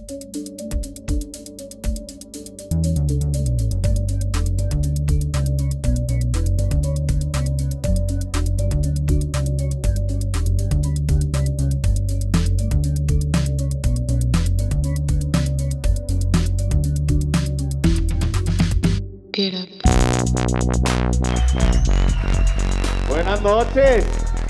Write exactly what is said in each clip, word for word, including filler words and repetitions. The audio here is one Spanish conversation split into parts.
Era. Buenas noches.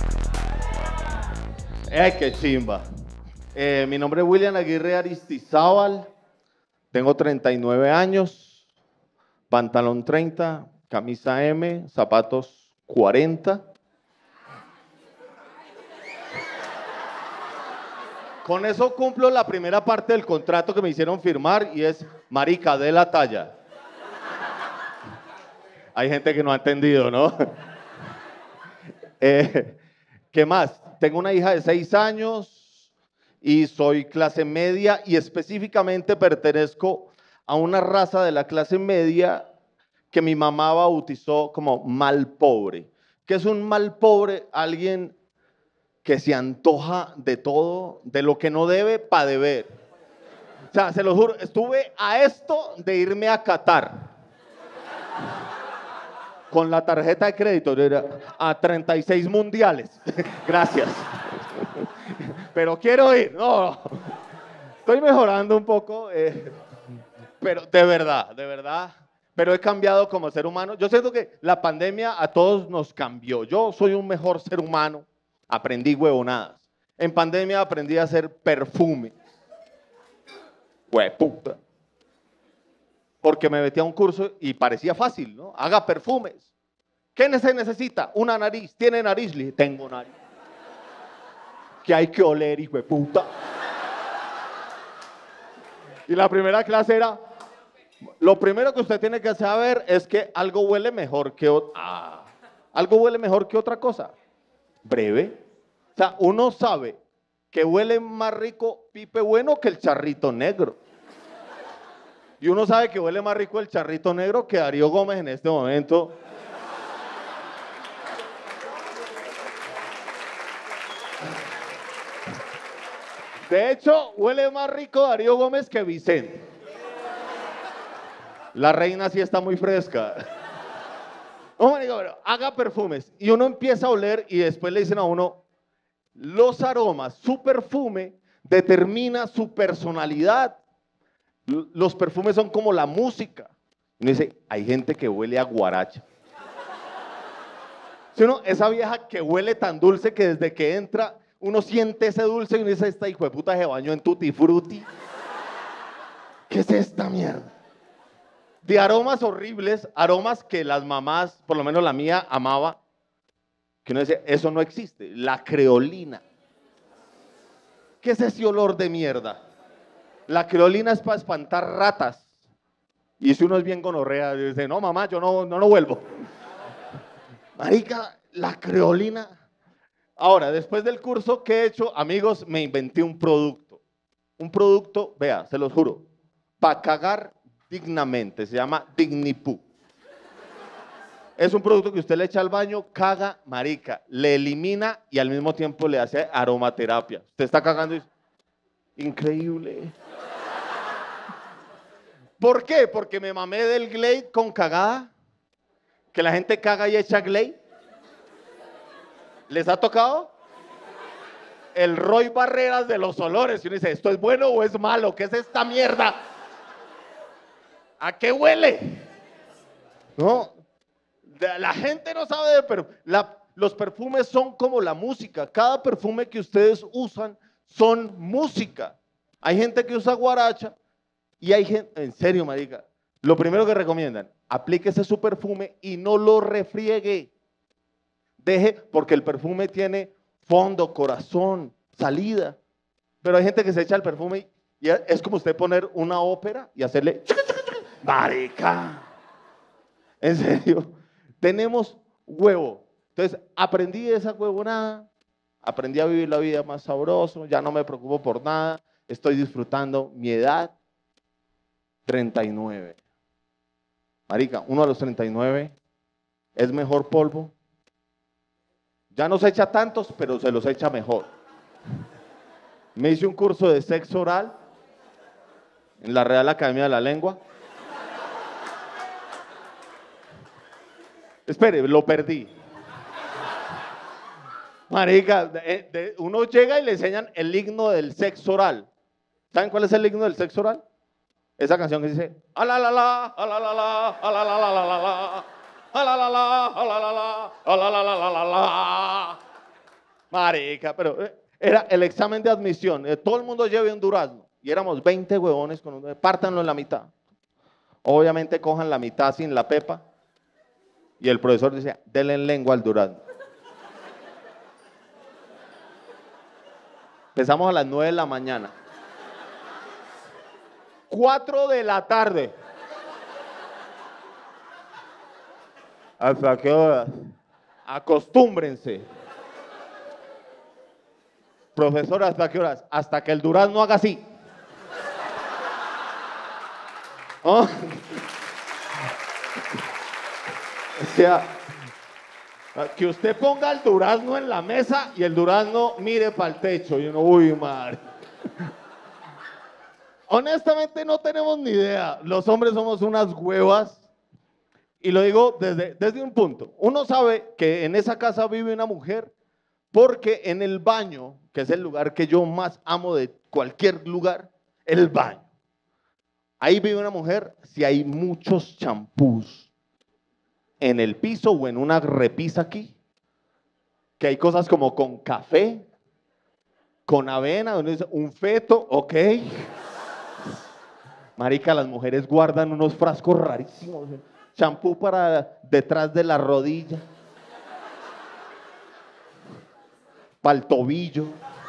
Ay, qué chimba. Eh, mi nombre es William Aguirre Aristizábal. Tengo treinta y nueve años, pantalón treinta, camisa M, zapatos cuarenta. Con eso cumplo la primera parte del contrato que me hicieron firmar y es marica de la talla. Hay gente que no ha entendido, ¿no? eh, ¿Qué más? Tengo una hija de seis años y soy clase media y específicamente pertenezco a una raza de la clase media que mi mamá bautizó como mal pobre. ¿Qué es un mal pobre? Alguien que se antoja de todo, de lo que no debe para deber. O sea, se lo juro, estuve a esto de irme a Qatar con la tarjeta de crédito a treinta y seis mundiales. Gracias. Pero quiero ir. No, estoy mejorando un poco, eh, pero de verdad, de verdad. Pero he cambiado como ser humano. Yo siento que la pandemia a todos nos cambió. Yo soy un mejor ser humano. Aprendí huevonadas. En pandemia aprendí a hacer perfume. Hueputa. Porque me metí a un curso y parecía fácil, ¿no? Haga perfumes. ¿Qué se necesita? Una nariz. ¿Tiene nariz? Le dije, tengo nariz. ¿Qué hay que oler, hijo de puta? Y la primera clase era, lo primero que usted tiene que saber es que algo huele mejor que otra. Ah, algo huele mejor que otra cosa. Breve. O sea, uno sabe que huele más rico pipe bueno que el charrito negro. Y uno sabe que huele más rico el charrito negro que Darío Gómez en este momento. De hecho, huele más rico Darío Gómez que Vicente. La reina sí está muy fresca. No, me digo, pero haga perfumes. Y uno empieza a oler y después le dicen a uno, los aromas, su perfume determina su personalidad. Los perfumes son como la música. Uno dice, hay gente que huele a guaracha. ¿Sí, no? Esa vieja que huele tan dulce que desde que entra uno siente ese dulce y uno dice, esta hijo de puta se bañó en tutti frutti. ¿Qué es esta mierda? De aromas horribles, aromas que las mamás, por lo menos la mía, amaba, que uno decía, eso no existe. La creolina. ¿Qué es ese olor de mierda? La creolina es para espantar ratas. Y si uno es bien gonorrea, dice, no mamá, yo no, no, no vuelvo. Marica, la creolina. Ahora, después del curso que he hecho, amigos, me inventé un producto. Un producto, vea, se los juro, para cagar dignamente. Se llama Dignipoo. Es un producto que usted le echa al baño, caga, marica, le elimina y al mismo tiempo le hace aromaterapia. Usted está cagando y dice, increíble. ¿Por qué? Porque me mamé del Glade con cagada. Que la gente caga y echa Glade. ¿Les ha tocado? El Roy Barreras de los olores. Y uno dice, ¿esto es bueno o es malo? ¿Qué es esta mierda? ¿A qué huele? No. La gente no sabe de perfume. Los perfumes son como la música. Cada perfume que ustedes usan son música. Hay gente que usa guaracha y hay gente, en serio, marica, lo primero que recomiendan, aplíquese su perfume y no lo refriegue. Deje, porque el perfume tiene fondo, corazón, salida. Pero hay gente que se echa el perfume y es como usted poner una ópera y hacerle... Marica. En serio. Tenemos huevo. Entonces, aprendí esa huevonada. Aprendí a vivir la vida más sabroso. Ya no me preocupo por nada. Estoy disfrutando mi edad. treinta y nueve. Marica, uno a los treinta y nueve es mejor polvo. Ya no se echa tantos, pero se los echa mejor. Me hice un curso de sexo oral en la Real Academia de la Lengua. Espere, lo perdí. Marica, de, de, uno llega y le enseñan el himno del sexo oral. ¿Saben cuál es el himno del sexo oral? Esa canción que dice alalala, alalala, alalala, alalala, alalala, alalala, alalala, alalala. Marica, pero era el examen de admisión. Todo el mundo lleve un durazno. Y éramos veinte huevones, con un, pártanlo en la mitad. Obviamente cojan la mitad sin la pepa. Y el profesor decía, denle en lengua al durazno. Empezamos a las nueve de la mañana. cuatro de la tarde. ¿Hasta qué horas? Acostúmbrense. Profesor, ¿hasta qué horas? Hasta que el durazno haga así. ¿Oh? O sea, que usted ponga el durazno en la mesa y el durazno mire para el techo. Y uno, uy, madre. Honestamente no tenemos ni idea. Los hombres somos unas huevas. Y lo digo desde, desde un punto. Uno sabe que en esa casa vive una mujer porque en el baño, que es el lugar que yo más amo de cualquier lugar, el baño. Ahí vive una mujer si hay muchos champús en el piso o en una repisa aquí, que hay cosas como con café, con avena, donde dice un feto, ok. Marica, las mujeres guardan unos frascos rarísimos, champú para detrás de la rodilla, para el tobillo,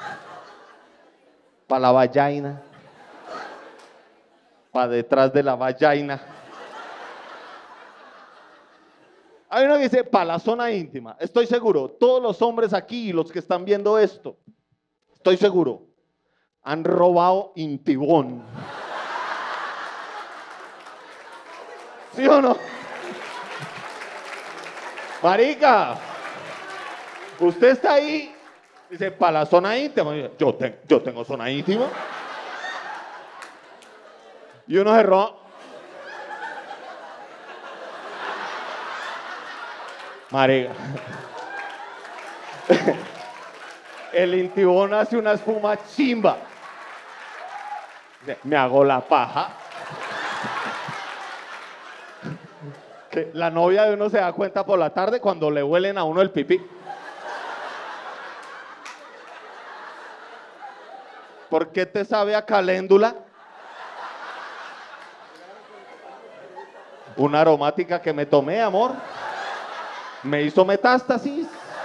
para la vagina, para detrás de la vagina. Hay uno que dice, para la zona íntima. Estoy seguro, todos los hombres aquí y los que están viendo esto, estoy seguro, han robado intibón. ¿Sí o no? Marica, usted está ahí, dice, para la zona íntima. Yo, te, yo tengo zona íntima. Y uno se roba. Marica. El intibón hace una espuma chimba. Me hago la paja. Que la novia de uno se da cuenta por la tarde cuando le huelen a uno el pipí. ¿Por qué te sabe a caléndula? Una aromática que me tomé, amor. Me hizo metástasis.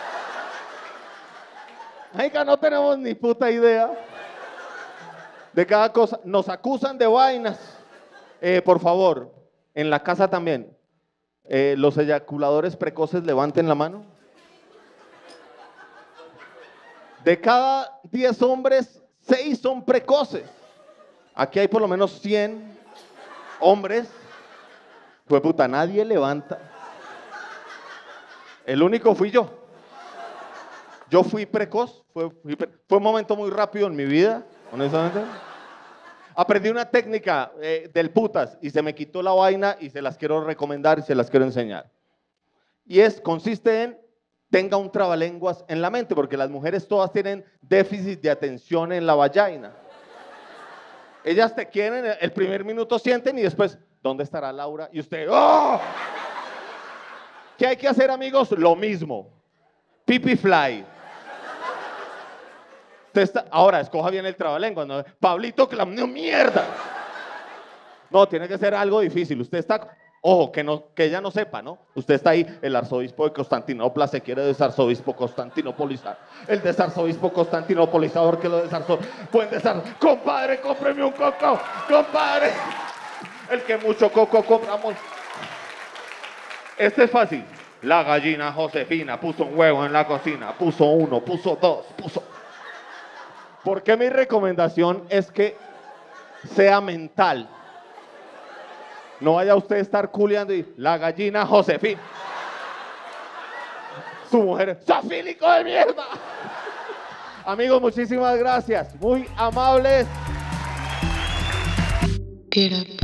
Marica, no tenemos ni puta idea de cada cosa. Nos acusan de vainas. Eh, por favor, en la casa también. Eh, los eyaculadores precoces, levanten la mano. De cada diez hombres, seis son precoces. Aquí hay por lo menos cien hombres. Pues puta, nadie levanta. El único fui yo. Yo fui precoz. Fue, fui pre fue un momento muy rápido en mi vida, honestamente. Aprendí una técnica eh, del putas y se me quitó la vaina y se las quiero recomendar y se las quiero enseñar. Y es, consiste en, tenga un trabalenguas en la mente, porque las mujeres todas tienen déficit de atención en la vagina. Ellas te quieren, el primer minuto sienten y después, ¿dónde estará Laura? Y usted, ¡oh! ¿Qué hay que hacer, amigos? Lo mismo. Pipi fly. Está, ahora, escoja bien el trabalenguas, ¿no? Pablito Clamneo, mierda. No, tiene que ser algo difícil. Usted está, ojo, que, no, que ella no sepa, ¿no? Usted está ahí, el arzobispo de Constantinopla se quiere desarzobispo constantinopolizar. El desarzobispo constantinopolizador que lo desarzó. Buen desarzobispo. Compadre, cómpreme un coco. Compadre. El que mucho coco compramos. Este es fácil. La gallina Josefina puso un huevo en la cocina. Puso uno, puso dos, puso... ¿Por qué mi recomendación es que sea mental? No vaya usted a estar culeando y la gallina Josefina. Su mujer, ¡safílico de mierda! Amigos, muchísimas gracias. Muy amables. Get up.